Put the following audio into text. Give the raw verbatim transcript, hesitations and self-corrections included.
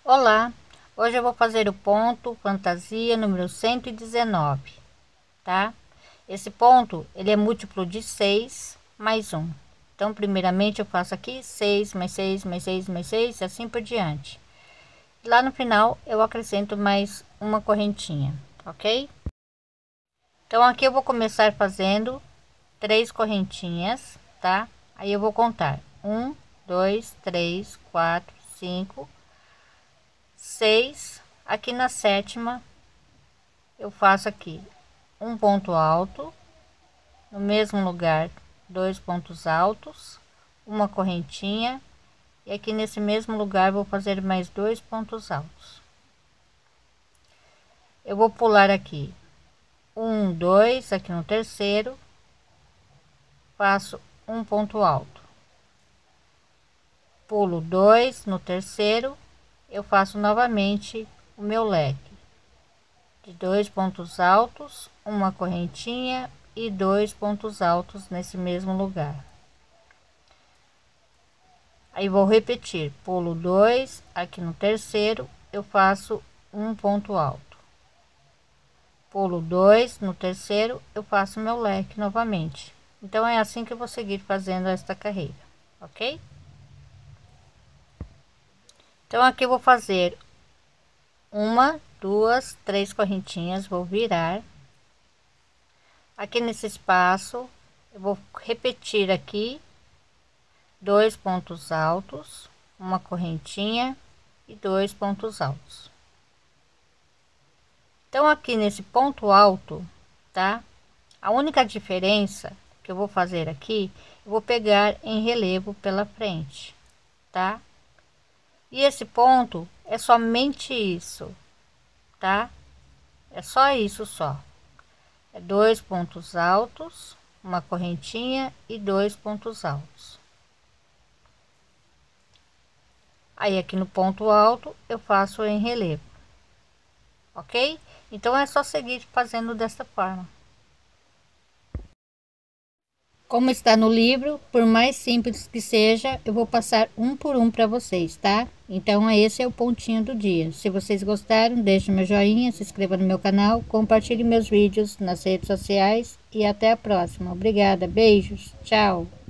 Olá, hoje eu vou fazer o ponto fantasia número cento e dezenove, tá? Esse ponto, ele é múltiplo de seis mais um. Então, primeiramente eu faço aqui seis mais seis mais seis mais seis e assim por diante. Lá no final eu acrescento mais uma correntinha, ok? Então aqui eu vou começar fazendo três correntinhas, tá? Aí eu vou contar um, dois, três, quatro, cinco, seis. Aqui na sétima eu faço aqui um ponto alto, no mesmo lugar dois pontos altos, uma correntinha, e aqui nesse mesmo lugar vou fazer mais dois pontos altos. Eu vou pular aqui um, dois, aqui no terceiro, faço um ponto alto, pulo dois no terceiro, eu faço novamente o meu leque de dois pontos altos, uma correntinha e dois pontos altos nesse mesmo lugar. Aí vou repetir, pulo dois aqui no terceiro, eu faço um ponto alto, pulo dois no terceiro, eu faço meu leque novamente. Então é assim que eu vou seguir fazendo esta carreira, ok? Então aqui eu vou fazer uma, duas, três correntinhas, vou virar aqui nesse espaço, eu vou repetir aqui dois pontos altos, uma correntinha e dois pontos altos. Então aqui nesse ponto alto, tá? A única diferença que eu vou fazer aqui, eu vou pegar em relevo pela frente, tá? E esse ponto é somente isso, tá? É só isso só. É dois pontos altos, uma correntinha e dois pontos altos. Aí aqui no ponto alto eu faço em relevo, ok? Então é só seguir fazendo desta forma. Como está no livro, por mais simples que seja, eu vou passar um por um para vocês, tá? Então esse é o pontinho do dia. Se vocês gostaram, deixe meu joinha, se inscreva no meu canal, compartilhe meus vídeos nas redes sociais e até a próxima. Obrigada, beijos, tchau!